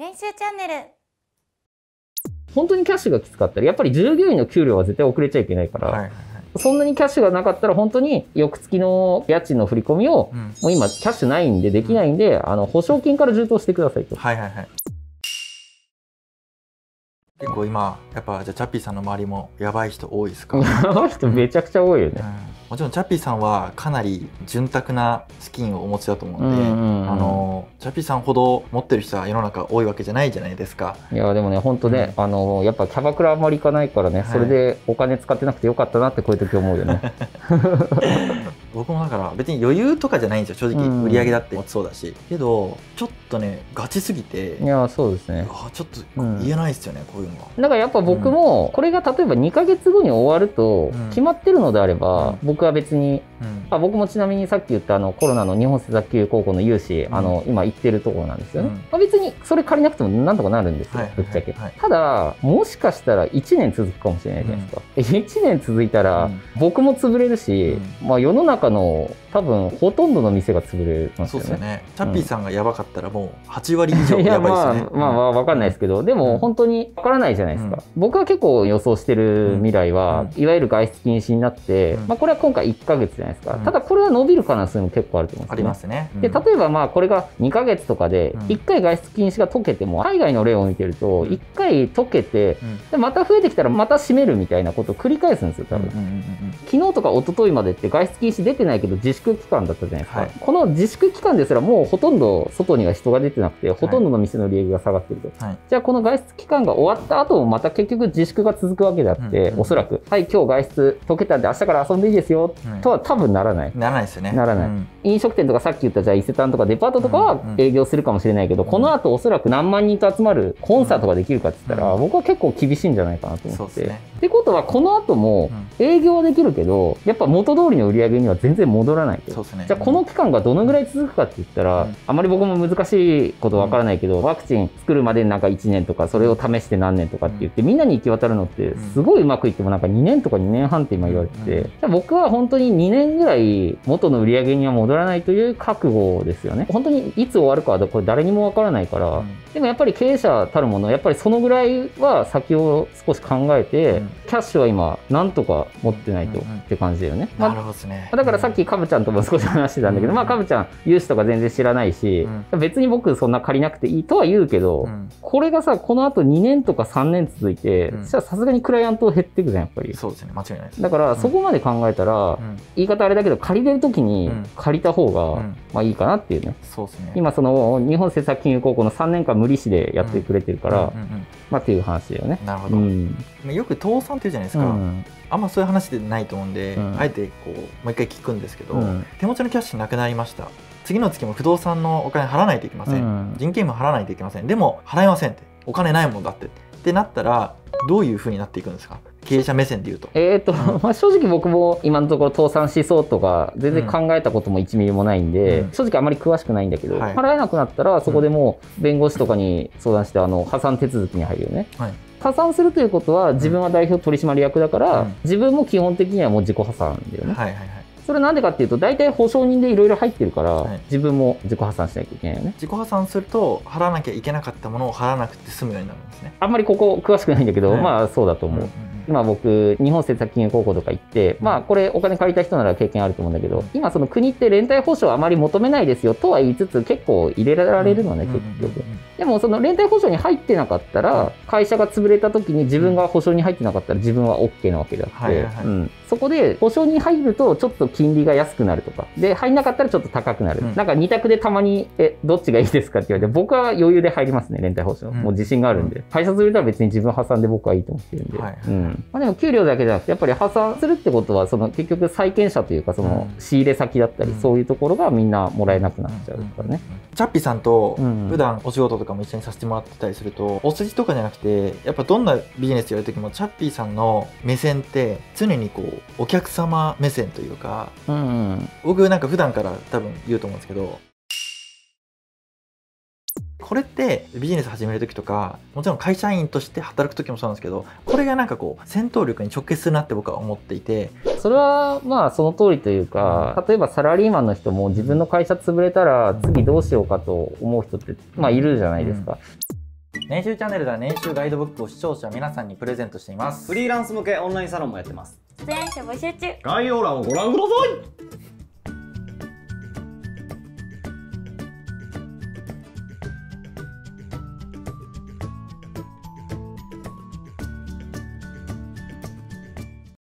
編集チャンネル。 本当にキャッシュがきつかったら、やっぱり従業員の給料は絶対遅れちゃいけないから、そんなにキャッシュがなかったら、本当に翌月の家賃の振り込みを、もう今キャッシュないんでできないんで、保証金から充当してくださいと。 結構今やっぱじゃあチャッピーさんの周りもやばい人多いですか？ やばい人めちゃくちゃ多いよね。 もちろんチャッピーさんはかなり潤沢な資金をお持ちだと思うので、チャッピーさんほど持ってる人は世の中多いわけじゃないじゃないですか。 いやでもね本当ね、やっぱキャバクラあんまり行かないからね、それでお金使ってなくてよかったなってこういう時思うよね。 僕もだから別に余裕とかじゃないんですよ、正直売り上げだってそうだし、けどちょっとねガチすぎて、 いやそうですね、 ちょっと言えないですよね、こういうのは。 だからやっぱ僕もこれが例えば2ヶ月後に終わると決まってるのであれば、僕は別に、僕もちなみにさっき言ったコロナの日本政策金融高校の融資、今行ってるところなんですよね。別にそれ借りなくてもなんとかなるんですよ、ぶっちゃけ。ただもしかしたら1年続くかもしれないじゃないですか。1年続いたら僕も潰れるし、世の中の多分ほとんどの店が潰れますよね。 そうですよね。チャッピーさんがやばかったらもう8割以上やばいですよね。 まあ分かんないですけど、でも本当に分からないじゃないですか。僕は結構予想してる未来は、いわゆる外出禁止になって、これは今回1ヶ月じゃないですか。ただこれは伸びる可能性も結構あると思うんですよね。 ありますね。 で例えばこれが2ヶ月とかで1回外出禁止が解けても、海外の例を見てると1回解けて、でまた増えてきたらまた閉めるみたいなことを繰り返すんですよ多分。昨日とか一昨日までって外出禁止出てないけど自粛期間だったじゃないですか。この自粛期間ですらもうほとんど外には人が出てなくて、ほとんどの店の売り上げが下がってると。じゃあこの外出期間が終わった後もまた結局自粛が続くわけであって、おそらくはい今日外出解けたんで明日から遊んでいいですよとは多分ならない。 ならないですよね。 ならない。飲食店とかさっき言ったじゃあ伊勢丹とかデパートとかは営業するかもしれないけど、この後おそらく何万人と集まるコンサートができるかって言ったら、僕は結構厳しいんじゃないかなと思って。ってことはこの後も営業はできるけど、やっぱ元通りの売り上げには全然戻らないと。じゃあこの期間がどのぐらい続くかって言ったら、あまり僕も難しいことわからないけど、ワクチン作るまでになんか1年とか、それを試して何年とかって言ってみんなに行き渡るのってすごいうまくいってもなんか2年とか2年半って今言われてて、じゃあ僕は本当に2年ぐらい元の売り上げには戻らないという覚悟ですよね。本当にいつ終わるかはこれ誰にもわからないから、でもやっぱり経営者たるものやっぱりそのぐらいは先を少し考えて、キャッシュは今なんとか持ってないとって感じだよね。 なるほどですね。 だからさっきカブちゃんとも少し話してたんだけど、カブちゃん融資とか全然知らないし、別に僕そんな借りなくていいとは言うけど、これがさこのあと2年とか3年続いて、そしたらさすがにクライアント減っていくじゃんやっぱり。 そうですね、間違いないです。 だからそこまで考えたら、言い方あれだけど借りれる時に借りた方がいいかなっていうね。 そうですね。 今その日本政策金融高校の3年間無利子でやってくれてるからっていう話だよね。 なるほど。よく倒産っていうじゃないですか。あんまそういう話でないと思うんで、あえてこうもう一回聞くんですけど、手持ちのキャッシュなくなりました。次の月も不動産のお金払わないといけません。人件費も払わないといけません。でも払いませんって。お金ないもんだってなったらどういうふうになっていくんですか？経営者目線で言うと。 正直僕も今のところ倒産しそうとか全然考えたことも1ミリもないんで、正直あまり詳しくないんだけど、払えなくなったらそこでもう弁護士とかに相談して破産手続きに入るよね。破産するということは自分は代表取締役だから、自分も基本的にはもう自己破産だよね。それなんでかっていうと大体保証人でいろいろ入ってるから、自分も自己破産しなきゃいけないよね。 自己破産すると払わなきゃいけなかったものを払わなくて済むようになるんですね。 あんまりここ詳しくないんだけど、まあそうだと思う。今僕日本政策金融高校とか行って、これお金借りた人なら経験あると思うんだけど、今その国って連帯保証あまり求めないですよとは言いつつ結構入れられるのね結局。でもその連帯保証に入ってなかったら、会社が潰れた時に自分が保証に入ってなかったら自分は OK なわけであって、そこで保証に入るとちょっと金利が安くなるとかで、入んなかったらちょっと高くなる、なんか2択でたまにどっちがいいですかって言われて、僕は余裕で入りますね連帯保証、もう自信があるんで。会社潰れたら別に自分破産で僕はいいと思ってるんで。でも給料だけじゃなくてやっぱり破産するってことはその結局債権者というかその仕入れ先だったり、そういうところがみんなもらえなくなっちゃうからね。 チャッピーさんと普段お仕事とかも一緒にさせてもらってたりすると、お世辞とかじゃなくてやっぱどんなビジネスやる時もチャッピーさんの目線って常にこうお客様目線というか、僕なんか普段から多分言うと思うんですけど、これってビジネス始める時とかもちろん会社員として働く時もそうなんですけど、これがなんかこう戦闘力に直結するなって僕は思っていて。 それはまあその通りというか、例えばサラリーマンの人も自分の会社潰れたら次どうしようかと思う人ってまあいるじゃないですか。 年収チャンネルでは年収ガイドブックを視聴者皆さんにプレゼントしています。 フリーランス向けオンラインサロンもやってます。 出演者募集中。 概要欄をご覧ください。